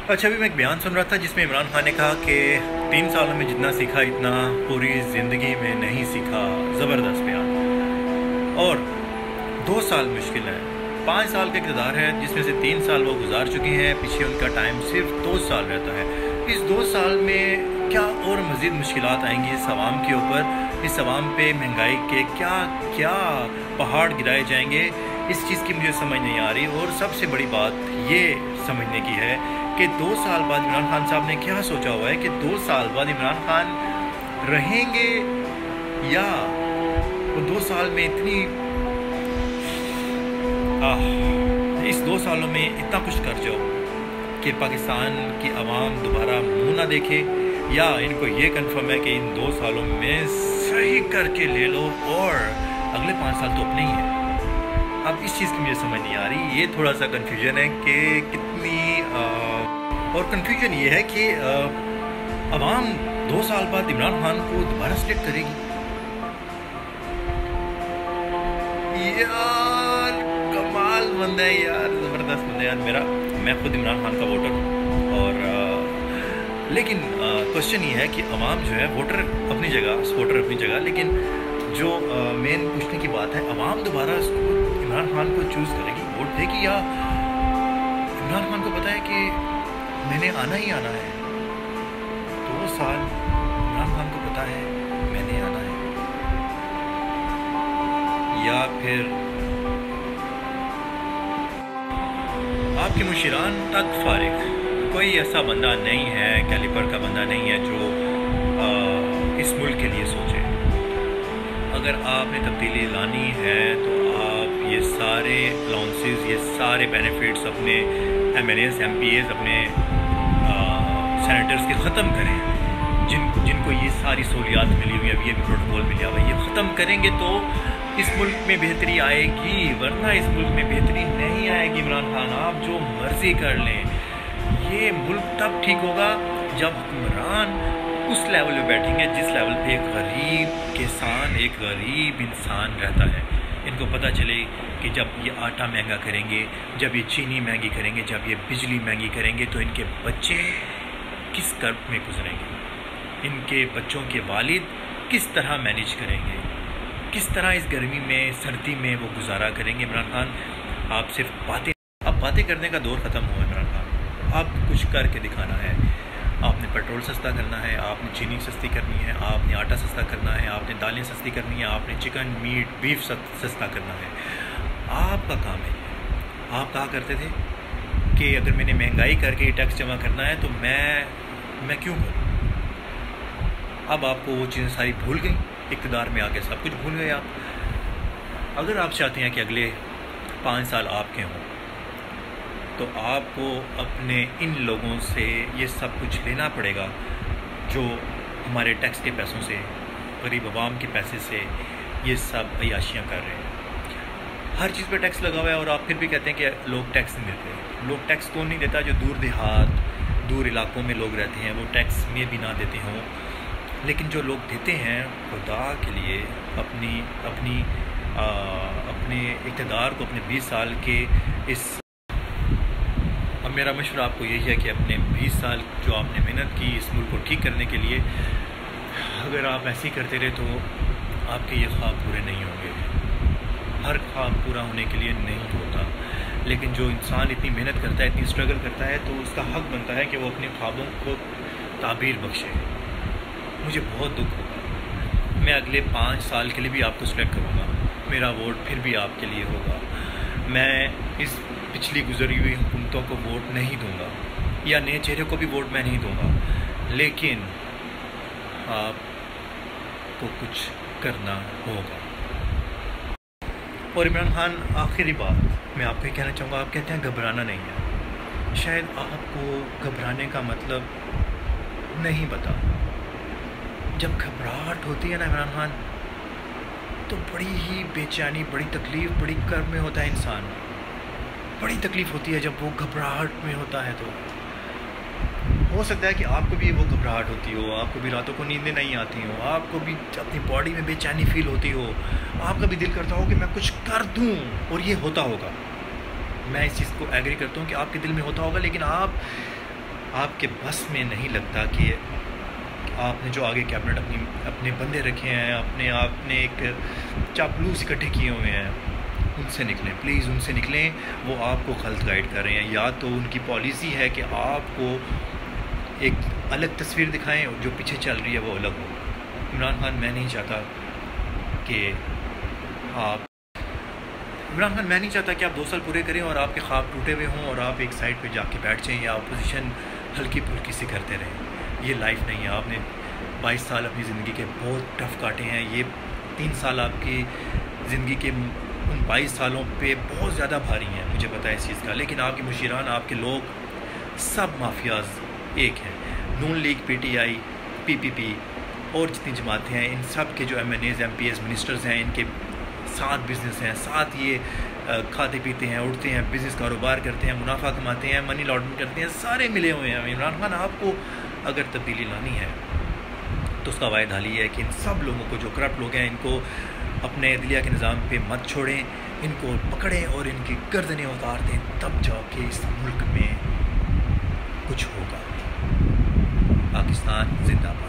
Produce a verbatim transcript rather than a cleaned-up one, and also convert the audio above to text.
अच्छा, अभी मैं एक बयान सुन रहा था जिसमें इमरान खान ने कहा कि तीन सालों में जितना सीखा इतना पूरी ज़िंदगी में नहीं सीखा। ज़बरदस्त बयान। और दो साल मुश्किल है। पाँच साल का इक़्तिदार है जिसमें से तीन साल वो गुजार चुके हैं, पीछे उनका टाइम सिर्फ दो साल रहता है। इस दो साल में क्या और मज़ीद मुश्किलात आएंगी इस अवाम के ऊपर, इस अवाम पे महंगाई के क्या क्या पहाड़ गिराए जाएंगे, इस चीज़ की मुझे समझ नहीं आ रही। और सबसे बड़ी बात ये समझने की है कि दो साल बाद इमरान खान साहब ने क्या सोचा हुआ है कि दो साल बाद इमरान खान रहेंगे या वो दो साल में इतनी आह, इस दो सालों में इतना कुछ कर जाओ कि पाकिस्तान की आवाम दोबारा मुंह ना देखे, या इनको ये कंफर्म है कि इन दो सालों में सही करके ले लो और अगले पाँच साल तो अपने ही हैं। अब इस चीज़ की मुझे समझ नहीं आ रही। ये थोड़ा सा कन्फ्यूजन है कि कितनी आ, और कन्फ्यूजन ये है कि आवाम दो साल बाद इमरान खान को दोबारा सिलेक्ट करेगी। यार कमाल बंदा है यार, ज़बरदस्त बंदा है यार। मेरा मैं खुद इमरान खान का वोटर हूँ और आ, लेकिन क्वेश्चन ये है कि अवाम जो है, वोटर अपनी जगह, सपोर्टर अपनी जगह, लेकिन जो मेन पूछने की बात है, अवाम दोबारा इमरान खान को चूज़ करेगी, वोट देगी, या इमरान खान को पता है कि मैंने आना ही आना है। दो साल इमरान खान को पता है मैंने आना है, या फिर आपके मुशीरान तक फारिग कोई ऐसा बंदा नहीं है, कैलिपर का बंदा नहीं है जो आ, इस मुल्क के लिए सोचे। अगर आपने तब्दीली लानी है तो आप ये सारे अलाउंसेस, ये सारे बेनिफिट्स अपने M N S, M P S, अपने सेनेटर्स के ख़त्म करें, जिन जिनको ये सारी सहूलियात मिली हुई है, अभी अभी प्रोटोकॉल मिला हुआ है, ये ख़त्म करेंगे तो इस मुल्क में बेहतरी आएगी, वरना इस मुल्क में बेहतरी नहीं आएगी। इमरान खान आप जो मर्ज़ी कर लें, ये मुल्क तब ठीक होगा जब हुक्मरान उस लेवल पे बैठेंगे जिस लेवल पे एक गरीब किसान, एक गरीब इंसान रहता है। इनको पता चले कि जब ये आटा महंगा करेंगे, जब ये चीनी महंगी करेंगे, जब ये बिजली महंगी करेंगे तो इनके बच्चे किस कर्ब में गुजरेंगे, इनके बच्चों के वालिद किस तरह मैनेज करेंगे, किस तरह इस गर्मी में, सर्दी में वो गुजारा करेंगे। इमरान खान आप सिर्फ बातें, अब बातें करने का दौर ख़त्म हुआ इमरान खान, आप कुछ करके दिखाना है। आपने पेट्रोल सस्ता करना है, आपने चीनी सस्ती करनी है, आपने आटा सस्ता करना है, आपने दालें सस्ती करनी है, आपने चिकन, मीट, बीफ सस्ता करना है। आपका काम है। आप कहा करते थे कि अगर मैंने महंगाई करके टैक्स जमा करना है तो मैं मैं क्यों करूँ। अब आपको वो चीज़ें सारी भूल गई, इक़्तिदार में आके सब कुछ भूल गए आप। अगर आप चाहते हैं कि अगले पाँच साल आपके हों तो आपको अपने इन लोगों से ये सब कुछ लेना पड़ेगा जो हमारे टैक्स के पैसों से, गरीब आवाम के पैसे से ये सब अय्याशियाँ कर रहे हैं। हर चीज़ पे टैक्स लगा हुआ है और आप फिर भी कहते हैं कि लोग टैक्स नहीं देते। लोग टैक्स कौन नहीं देता? जो दूर देहात, दूर इलाकों में लोग रहते हैं, वो टैक्स में भी ना देते हों। लेकिन जो लोग देते हैं, खुदा के लिए अपनी अपनी आ, अपने इक़्तिदार को, अपने बीस साल के इस, अब मेरा मशवरा आपको यही है कि अपने बीस साल जो आपने मेहनत की इस मुल्क को ठीक करने के लिए, अगर आप ऐसे ही करते रहे तो आपके ये ख्वाब पूरे नहीं होंगे। हर ख्वाब पूरा होने के लिए नहीं होता, लेकिन जो इंसान इतनी मेहनत करता है, इतनी स्ट्रगल करता है, तो उसका हक बनता है कि वो अपने ख्वाबों को ताबीर बख्शे। मुझे बहुत दुख होगा, मैं अगले पाँच साल के लिए भी आपको सिलेक्ट करूँगा, मेरा वोट फिर भी आपके लिए होगा। मैं इस पिछली गुजरी हुई हुकूमतों को वोट नहीं दूंगा, या नए चेहरे को भी वोट मैं नहीं दूंगा, लेकिन आपको कुछ करना होगा। और इमरान खान, आखिरी बात मैं आपको ये कहना चाहूँगा, आप कहते हैं घबराना नहीं है। शायद आपको घबराने का मतलब नहीं पता। जब घबराहट होती है ना इमरान खान, तो बड़ी ही बेचैनी, बड़ी तकलीफ़, बड़ी कर्ब में होता है इंसान। बड़ी तकलीफ़ होती है जब वो घबराहट में होता है। तो हो सकता है कि आपको भी वो घबराहट होती हो, आपको भी रातों को नींदें नहीं आती हो, आपको भी अपनी बॉडी में बेचैनी फील होती हो, आपका भी दिल करता हो कि मैं कुछ कर दूं, और ये होता होगा। मैं इस चीज़ को एग्री करता हूँ कि आपके दिल में होता होगा, लेकिन आप आपके बस में नहीं लगता कि आपने जो आगे कैबिनेट अपनी अपने बंदे रखे हैं, अपने आपने एक चापलूस इकट्ठे किए हुए हैं, उनसे निकलें प्लीज़, उनसे निकलें। वो आपको गलत गाइड कर रहे हैं। या तो उनकी पॉलिसी है कि आपको एक अलग तस्वीर दिखाएं और जो पीछे चल रही है वो अलग हो। इमरान खान मैं नहीं चाहता कि आप इमरान खान मैं नहीं चाहता कि आप दो साल पूरे करें और आपके ख्वाब टूटे हुए हों और आप एक साइड पे जाके बैठ जाएं या अपोजिशन हल्की फुल्की से करते रहें। ये लाइफ नहीं है। आपने बाईस साल अपनी ज़िंदगी के बहुत टफ काटे हैं। ये तीन साल आपकी ज़िंदगी के उन बाईस सालों पे बहुत ज़्यादा भारी हैं, मुझे पता है इस चीज़ का। लेकिन आपके मुशीरान, आपके लोग सब माफियाज एक हैं। Noon League, P T I, P P P और जितनी जमातें हैं, इन सब के जो M N As, M P S, ministers हैं, इनके साथ बिज़नेस हैं, साथ ये खाते पीते हैं, उठते हैं, बिज़नेस कारोबार करते हैं, मुनाफा कमाते हैं, मनी लॉन्ड्रिंग करते हैं, सारे मिले हुए हैं। इमरान खान आपको अगर तब्दीली लानी है तो उसका वाहिद हल ये है कि इन सब लोगों को, जो करप्ट लोग हैं, इनको अपने अदलिया के निज़ाम पे मत छोड़ें, इनको पकड़ें और इनकी गर्दनें उतार दें, तब जाके इस मुल्क में कुछ होगा। पाकिस्तान जिंदाबाद।